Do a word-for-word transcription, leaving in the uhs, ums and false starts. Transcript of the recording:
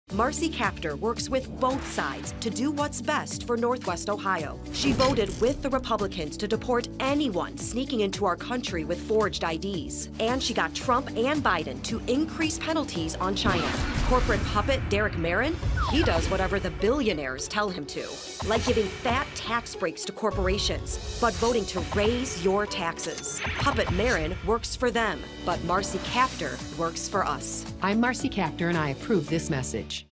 Marcy Kaptur works with both sides to do what's best for Northwest Ohio. She voted with the Republicans to deport anyone sneaking into our country with forged I Ds. And she got Trump and Biden to increase penalties on China. Corporate puppet Derek Marin, he does whatever the billionaires tell him to, like giving fat tax breaks to corporations, but voting to raise your taxes. Puppet Marin works for them, but Marcy Kaptur works for us. I'm Marcy Kaptur, and I approve this message.